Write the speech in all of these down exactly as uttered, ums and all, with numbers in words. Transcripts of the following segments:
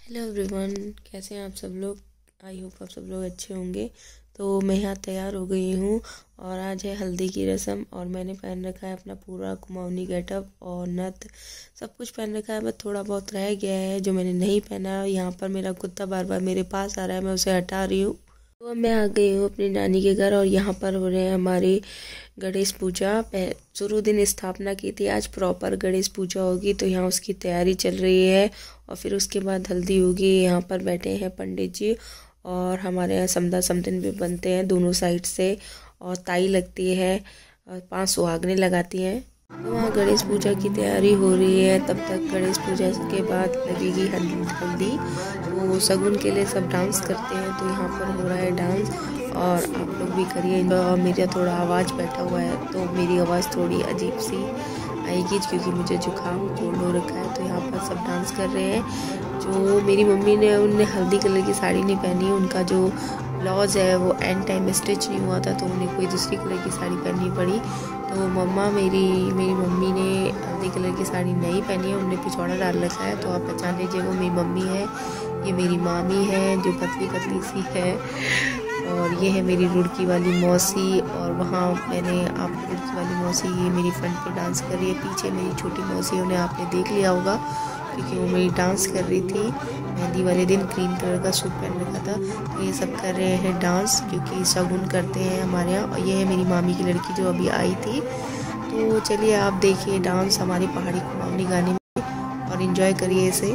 Hello everyone, कैसे हैं आप सब लोग। आई होप आप सब लोग अच्छे होंगे। तो मैं यहाँ तैयार हो गई हूँ और आज है हल्दी की रस्म और मैंने पहन रखा है अपना पूरा कुमाऊनी गेटअप और नथ सब कुछ पहन रखा है। बस थोड़ा बहुत रह गया है जो मैंने नहीं पहना। यहाँ पर मेरा कुत्ता बार बार मेरे पास आ रहा है, मैं उसे हटा रही हूँ। तो अब मैं आ गई हूँ अपनी नानी के घर और यहाँ पर हो रहे हैं हमारी गणेश पूजा। शुरू दिन स्थापना की थी, आज प्रॉपर गणेश पूजा होगी तो यहाँ उसकी तैयारी चल रही है और फिर उसके बाद हल्दी होगी। यहाँ पर बैठे हैं पंडित जी और हमारे यहाँ समदा समदिन भी बनते हैं दोनों साइड से और ताई लगती है और पांच सुहागने लगाती हैं। तो वहाँ गणेश पूजा की तैयारी हो रही है। तब तक गणेश पूजा के बाद लगेगी हल्दी। तो शगुन के लिए सब डांस करते हैं, तो यहाँ पर हो रहा है डांस और आप लोग भी करिए। और मेरा थोड़ा आवाज़ बैठा हुआ है तो मेरी आवाज़ थोड़ी अजीब सी आएगी क्योंकि मुझे जुकाम कोल्ड हो रखा है। तो यहाँ पर सब डांस कर रहे हैं। जो मेरी मम्मी ने उनने हल्दी कलर की साड़ी नहीं पहनी, उनका जो ब्लाउज है वो एंड टाइम स्टिच नहीं हुआ था तो उन्हें कोई दूसरी कलर की साड़ी पहननी पड़ी। तो मम्मा मेरी मेरी मम्मी ने हल्दी कलर की साड़ी नहीं पहनी है, उन्हें पिछौड़ा डाल रखा है। तो आप पहचान लीजिए वो मेरी मम्मी है, ये मेरी मामी है जो पतली पतली सी है और ये है मेरी रुड़की वाली मौसी। और वहाँ मैंने आप रुड़की वाली मौसी ये मेरी फ्रंट पे डांस कर रही है। पीछे मेरी छोटी मौसी उन्हें आपने देख लिया होगा क्योंकि वो मेरी डांस कर रही थी। मेहंदी वाले दिन क्रीम कलर का सूट पहन रखा था। तो ये सब कर रहे हैं डांस क्योंकि शगुन करते हैं हमारे यहाँ। और ये है मेरी मामी की लड़की जो अभी आई थी। तो चलिए आप देखिए डांस हमारी पहाड़ी कुमाऊनी गाने में और इन्जॉय करिए इसे।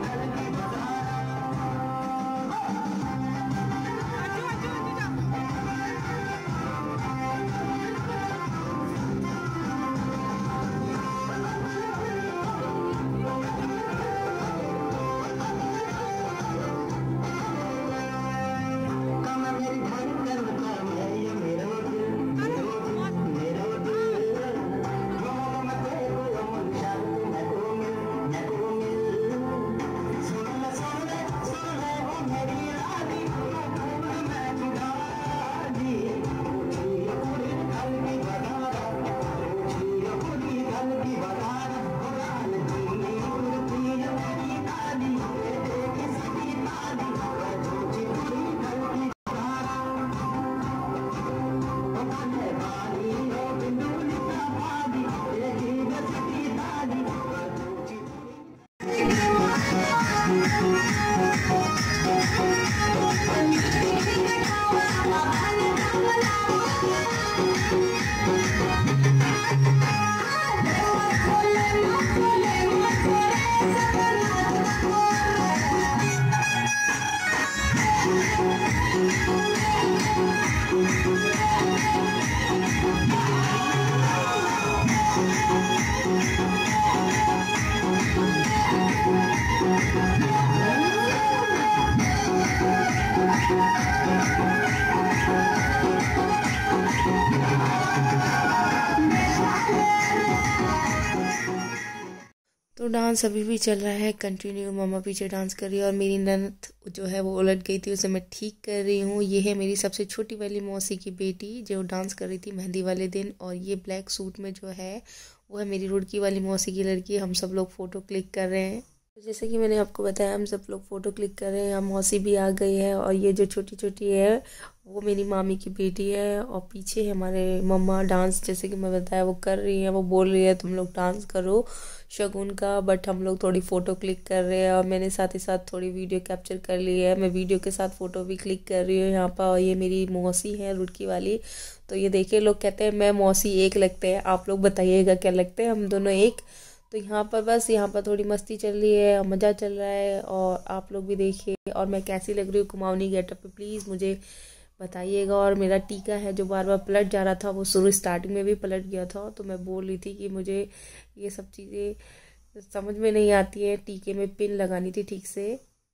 तो डांस अभी भी चल रहा है कंटिन्यू। मम्मा पीछे डांस कर रही है और मेरी ननद जो है वो उलट गई थी, उसे मैं ठीक कर रही हूँ। ये है मेरी सबसे छोटी वाली मौसी की बेटी जो डांस कर रही थी मेहंदी वाले दिन। और ये ब्लैक सूट में जो है वो है मेरी रुड़की वाली मौसी की लड़की। हम सब लोग फ़ोटो क्लिक कर रहे हैं। तो जैसे कि मैंने आपको बताया हम सब लोग फ़ोटो क्लिक कर रहे हैं। यहाँ मौसी भी आ गई है और ये जो छोटी छोटी है वो मेरी मामी की बेटी है। और पीछे हमारे मम्मा डांस जैसे कि मैं बताया वो कर रही है, वो बोल रही है तुम लोग डांस करो शगुन का, बट हम लोग थोड़ी फ़ोटो क्लिक कर रहे हैं और मैंने साथ ही साथ थोड़ी वीडियो कैप्चर कर ली है। मैं वीडियो के साथ फ़ोटो भी क्लिक कर रही हूँ यहाँ पर। और ये मेरी मौसी है रुड़की वाली। तो ये देखिए लोग कहते हैं मैं मौसी एक लगते हैं, आप लोग बताइएगा क्या लगते हैं हम दोनों एक। तो यहाँ पर बस यहाँ पर थोड़ी मस्ती चल रही है, मज़ा चल रहा है और आप लोग भी देखिए। और मैं कैसी लग रही हूँ कुमाऊनी गेटअप पे प्लीज़ मुझे बताइएगा। और मेरा टीका है जो बार बार पलट जा रहा था, वो शुरू स्टार्टिंग में भी पलट गया था। तो मैं बोल रही थी कि मुझे ये सब चीज़ें समझ में नहीं आती है, टीके में पिन लगानी थी ठीक से।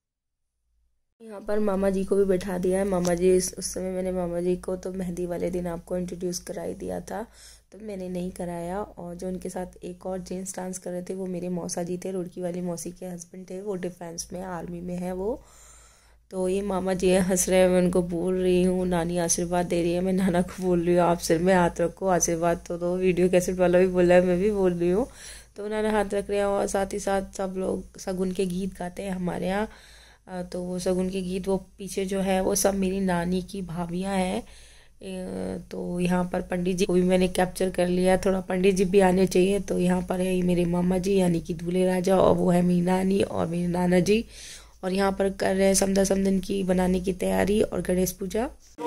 यहाँ पर मामा जी को भी बैठा दिया है। मामा जी उस समय मैंने मामा जी को तो मेहंदी वाले दिन आपको इंट्रोड्यूस कराई दिया था, तो मैंने नहीं कराया। और जो उनके साथ एक और जेंट्स डांस कर रहे थे वो मेरे मौसा जी थे, रुड़की वाली मौसी के हस्बैंड थे। वो डिफेंस में आर्मी में है वो। तो ये मामा जी हंस रहे हैं, मैं उनको बोल रही हूँ नानी आशीर्वाद दे रही है। मैं नाना को बोल रही हूँ आप सिर में हाथ रखो, आशीर्वाद तो दो। वीडियो कैसेट वाला भी बोला है, मैं भी बोल रही हूँ। तो नाना हाथ रख रहे हैं और साथ ही साथ सब लोग शगुन के गीत गाते हैं हमारे यहाँ। तो वो शगुन के गीत वो पीछे जो है वो सब मेरी नानी की भाभियाँ हैं। तो यहाँ पर पंडित जी को भी मैंने कैप्चर कर लिया, थोड़ा पंडित जी भी आने चाहिए। तो यहाँ पर है मेरे मामा जी यानी कि दूल्हे राजा, और वो है मेरी नानी और मेरे नाना जी। और यहाँ पर कर रहे हैं समदा समदन की बनाने की तैयारी और गणेश पूजा।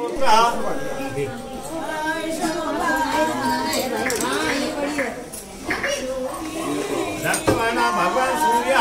भगवान सूर्य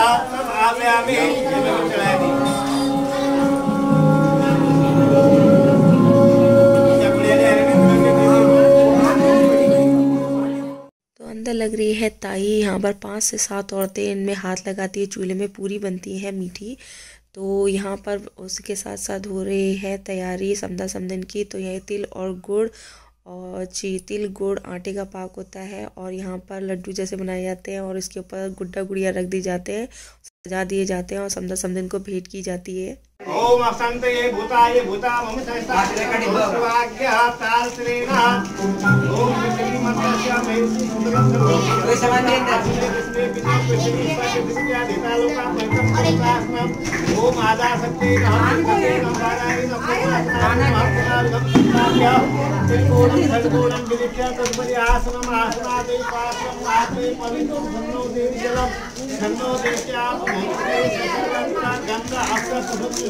तो अंदर लग रही है ताई। यहाँ पर पांच से सात औरतें इनमें हाथ लगाती है, चूल्हे में पूरी बनती है मीठी। तो यहाँ पर उसके साथ साथ हो रही है तैयारी समदा समदन की। तो यह तिल और गुड़ और ची तिल गुड़ आटे का पाक होता है, और यहाँ पर लड्डू जैसे बनाए जाते हैं और इसके ऊपर गुड्डा गुड़िया रख दी जाते हैं, सजा दिए जाते हैं और समदा समदन को भेंट की जाती है। ओम असंत ये भूता ये भूता मम सहस्ता सर्वाग्य ताल श्रेणा ओम श्री मंत्रस्य मेहि सुंदरम सर्वं कोई समान नहीं है इसमें बिना कुछ नहीं पाके विद्या देता लोका परम परमात्मा ओम आदा शक्ति नाम करते नमवाराय नमः नमः त्रिकोणम खड्गोणम विलिख्य तद्परि आसनम आसनादे पासम आत्मे पवित्रं धन्नो देवी जलम धन्नो देव्या भूते सकलंता गंगा अप्सर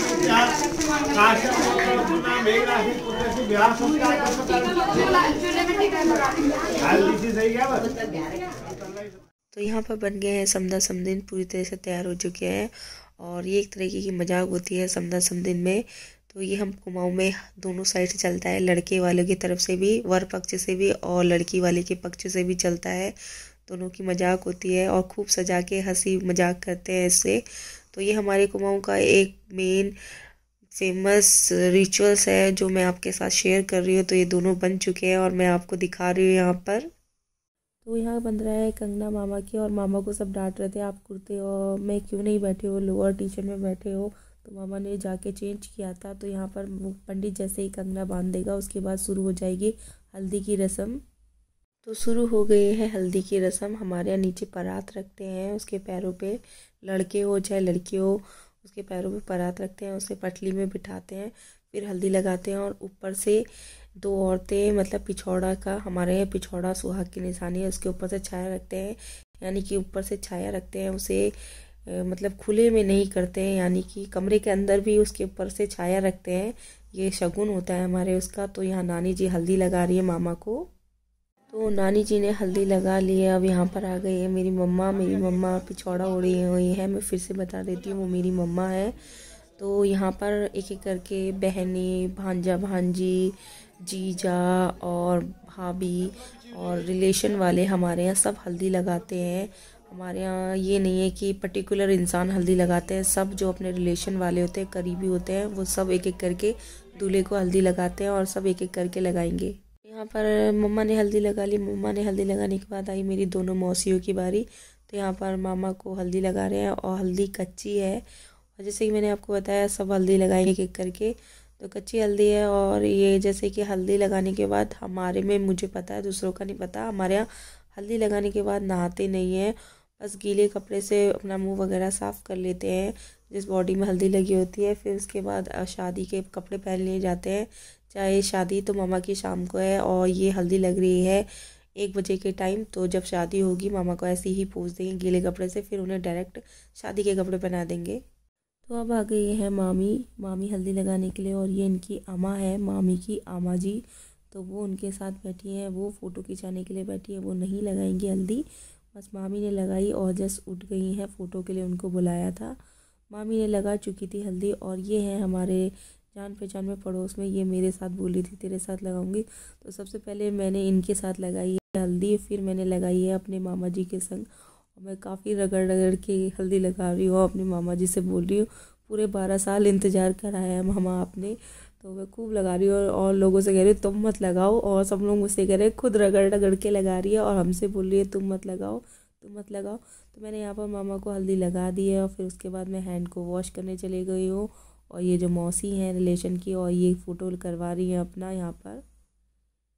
तो यहाँ पर बन गए हैं समदा समदिन, पूरी तरह से तैयार हो चुके हैं। और ये एक तरीके की मजाक होती है समदा समदिन में। तो ये हम कुमाऊं में दोनों साइड से चलता है, लड़के वालों की तरफ से भी, वर पक्ष से भी और लड़की वाले के पक्ष से भी चलता है। दोनों की मजाक होती है और खूब सजा के हंसी मजाक करते हैं इससे। तो ये हमारे कुमाऊं का एक मेन फेमस रिचुअल्स है जो मैं आपके साथ शेयर कर रही हूँ। तो ये दोनों बन चुके हैं और मैं आपको दिखा रही हूँ यहाँ पर। तो यहाँ बन रहा है कंगना मामा की, और मामा को सब डांट रहे थे आप कुर्ते और में क्यों नहीं बैठे हो, लोअर टी शर्ट में बैठे हो। तो मामा ने जाके चेंज किया था। तो यहाँ पर वो पंडित जैसे ही कंगना बांध देगा उसके बाद शुरू हो जाएगी हल्दी की रस्म। तो शुरू हो गई है हल्दी की रस्म। हमारे यहाँ नीचे परात रखते हैं, उसके पैरों पे, लड़के हो चाहे लड़की हो उसके पैरों पे परात रखते हैं, उसे पटली में बिठाते हैं, फिर हल्दी लगाते हैं। और ऊपर से दो औरतें, मतलब पिछौड़ा का, हमारे यहाँ पिछौड़ा सुहाग की निशानी है, उसके ऊपर से छाया रखते हैं, यानी कि ऊपर से छाया रखते हैं उसे, मतलब खुले में नहीं करते हैं, यानी कि कमरे के अंदर भी उसके ऊपर से छाया रखते हैं। ये शगुन होता है हमारे उसका। तो यहाँ नानी जी हल्दी लगा रही है मामा को। तो नानी जी ने हल्दी लगा ली है। अब यहाँ पर आ गई है मेरी मम्मा। मेरी मम्मा पिछौड़ा ओढ़ी हुई है, मैं फिर से बता देती हूँ वो मेरी मम्मा है। तो यहाँ पर एक एक करके बहनी, भांजा भांजी, जीजा और भाभी और रिलेशन वाले हमारे यहाँ सब हल्दी लगाते हैं। हमारे यहाँ ये नहीं है कि पर्टिकुलर इंसान हल्दी लगाते हैं, सब जो अपने रिलेशन वाले होते हैं, करीबी होते हैं, वो सब एक एक करके दूल्हे को हल्दी लगाते हैं और सब एक एक करके लगाएंगे। यहाँ पर मम्मा ने हल्दी लगा ली। मम्मा ने हल्दी लगाने के बाद आई मेरी दोनों मौसियों की बारी। तो यहाँ पर मामा को हल्दी लगा रहे हैं और हल्दी कच्ची है, और जैसे कि मैंने आपको बताया सब हल्दी लगाएंगे एक एक करके। तो कच्ची हल्दी है, और ये जैसे कि हल्दी लगाने के बाद हमारे में, मुझे पता है दूसरों का नहीं पता, हमारे यहाँ हल्दी लगाने के बाद नहाते नहीं हैं, बस गीले कपड़े से अपना मुँह वगैरह साफ़ कर लेते हैं जिस बॉडी में हल्दी लगी होती है। फिर उसके बाद शादी के कपड़े पहन लिए जाते हैं। चाहे शादी तो मामा की शाम को है, और ये हल्दी लग रही है एक बजे के टाइम। तो जब शादी होगी मामा को ऐसे ही पोंछ देंगे गीले कपड़े से, फिर उन्हें डायरेक्ट शादी के कपड़े पहना देंगे। तो अब आ गई है मामी मामी हल्दी लगाने के लिए, और ये इनकी अम्मा है, मामी की आमा जी। तो वो उनके साथ बैठी हैं, वो फ़ोटो खिंचाने के लिए बैठी है, वो नहीं लगाएंगी हल्दी, बस मामी ने लगाई और जस्ट उठ गई हैं, फ़ोटो के लिए उनको बुलाया था। मामी ने लगा चुकी थी हल्दी। और ये हैं हमारे जान पहचान में पड़ोस में, ये मेरे साथ बोली थी तेरे साथ लगाऊंगी। तो सबसे पहले मैंने इनके साथ लगाई है हल्दी, फिर मैंने लगाई है अपने मामा जी के संग। और मैं काफ़ी रगड़ रगड़ के हल्दी लगा रही हूँ, अपने मामा जी से बोल रही हूँ पूरे बारह साल इंतज़ार कराया है मामा आपने। तो मैं खूब लगा रही हूँ, और, और लोगों से कह रही हूँ तुम मत लगाओ, और सब लोग मुझसे कह रहे हैं खुद रगड़ रगड़ के लगा रही है और हमसे बोल रही है तुम मत लगाओ तुम मत लगाओ। तो मैंने यहाँ पर मामा को हल्दी लगा दी है, और फिर उसके बाद मैं हैंड को वॉश करने चली गई हूँ। और ये जो मौसी हैं रिलेशन की, और ये फ़ोटो करवा रही हैं अपना यहाँ पर।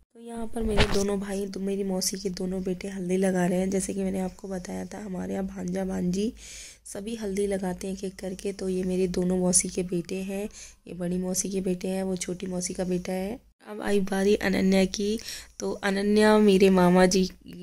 तो यहाँ पर मेरे दोनों भाई तो मेरी मौसी के दोनों बेटे हल्दी लगा रहे हैं। जैसे कि मैंने आपको बताया था, हमारे यहाँ भांजा भांजी सभी हल्दी लगाते हैं एक एक करके। तो ये मेरे दोनों मौसी के बेटे हैं, ये बड़ी मौसी के बेटे हैं, वो छोटी मौसी का बेटा है। अब आई बारी अनन्या की। तो अनन्या मेरे मामा जी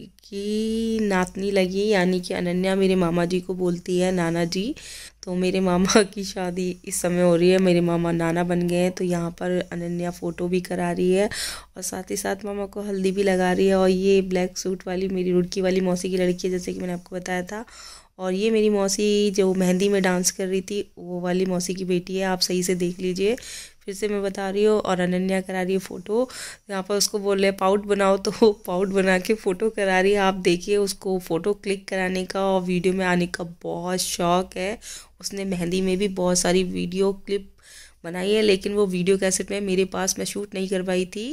की नातनी लगी, यानी कि अनन्या मेरे मामा जी को बोलती है नाना जी। तो मेरे मामा की शादी इस समय हो रही है, मेरे मामा नाना बन गए हैं। तो यहाँ पर अनन्या फ़ोटो भी करा रही है और साथ ही साथ मामा को हल्दी भी लगा रही है। और ये ब्लैक सूट वाली मेरी रुड़की वाली मौसी की लड़की है, जैसे कि मैंने आपको बताया था। और ये मेरी मौसी जो मेहंदी में डांस कर रही थी, वो वाली मौसी की बेटी है, आप सही से देख लीजिए, फिर से मैं बता रही हूँ। और अनन्या करा रही है फ़ोटो, यहाँ पर उसको बोल रहे पाउट बनाओ, तो वो पाउट बना के फ़ोटो करा रही है। आप देखिए, उसको फ़ोटो क्लिक कराने का और वीडियो में आने का बहुत शौक़ है। उसने मेहंदी में भी बहुत सारी वीडियो क्लिप बनाई है, लेकिन वो वीडियो कैसेट में मेरे पास मैं शूट नहीं करवाई थी।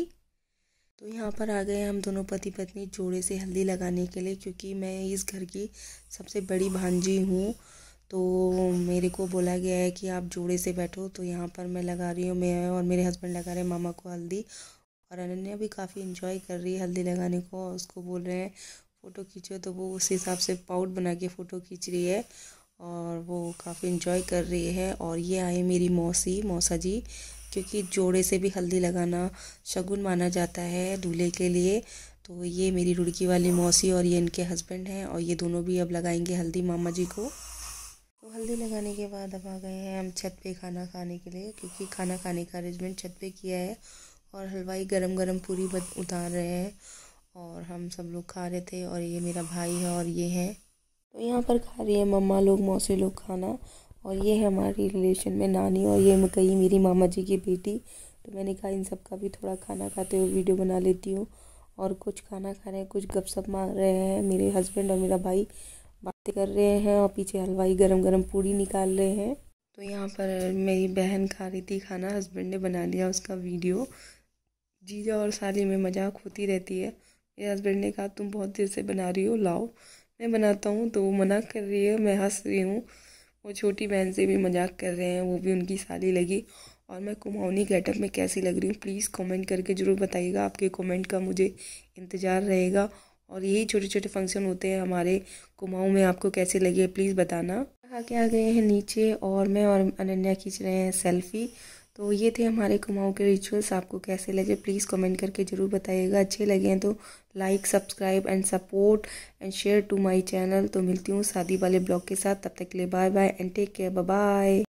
तो यहाँ पर आ गए हम दोनों पति पत्नी जोड़े से हल्दी लगाने के लिए, क्योंकि मैं इस घर की सबसे बड़ी भांजी हूँ। तो मेरे को बोला गया है कि आप जोड़े से बैठो। तो यहाँ पर मैं लगा रही हूँ, मैं और मेरे हस्बैंड लगा रहे हैं मामा को हल्दी। और अनन्या भी काफ़ी इन्जॉय कर रही है हल्दी लगाने को। उसको बोल रहे हैं फ़ोटो खींचो, तो वो उस हिसाब से पाउट बना के फ़ोटो खींच रही है और वो काफ़ी इन्जॉय कर रही है। और ये आए मेरी मौसी मौसा जी, क्योंकि जोड़े से भी हल्दी लगाना शगुन माना जाता है दूल्हे के लिए। तो ये मेरी रुड़की वाली मौसी और ये इनके हस्बैंड हैं, और ये दोनों भी अब लगाएंगे हल्दी मामा जी को। तो हल्दी लगाने के बाद अब आ गए हैं हम छत पे खाना खाने के लिए, क्योंकि खाना खाने का अरेंजमेंट छत पे किया है। और हलवाई गरम गरम पूरी उतार रहे हैं और हम सब लोग खा रहे थे। और ये मेरा भाई है और ये है, तो यहाँ पर खा रही है मम्मा लोग, मौसी लोग खाना। और ये है हमारी रिलेशन में नानी, और ये गई मेरी मामा जी की बेटी। तो मैंने कहा इन सब का भी थोड़ा खाना खाते हुए वीडियो बना लेती हूँ। और कुछ खाना खा रहे हैं, कुछ गपशप मार रहे हैं, मेरे हस्बैंड और मेरा भाई बातें कर रहे हैं और पीछे हलवाई गरम गरम पूड़ी निकाल रहे हैं। तो यहाँ पर मेरी बहन खा रही थी खाना, हस्बैंड ने बना लिया उसका वीडियो। जीजा और साली में मजाक होती रहती है। मेरे हस्बैंड ने कहा तुम बहुत देर से बना रही हो, लाओ मैं बनाता हूँ। तो वो मना कर रही है, मैं हंस रही हूँ। वो छोटी बहन से भी मजाक कर रहे हैं, वो भी उनकी साली लगी। और मैं कुमाऊनी गेटअप में कैसी लग रही हूँ प्लीज़ कमेंट करके ज़रूर बताइएगा, आपके कमेंट का मुझे इंतज़ार रहेगा। और यही छोटे छोटे फंक्शन होते हैं हमारे कुमाऊँ में, आपको कैसे लगे प्लीज़ बताना। आके आ गए हैं नीचे और मैं और अनन्या खींच रहे हैं सेल्फ़ी। तो ये थे हमारे कुमाऊँ के रिचुअल्स, आपको कैसे लगे प्लीज़ कमेंट करके ज़रूर बताइएगा। अच्छे लगे हैं तो like subscribe and support and share to my channel. तो मिलती हूँ शादी वाले ब्लॉग के साथ, तब तक के लिए bye bye and take care, bye bye.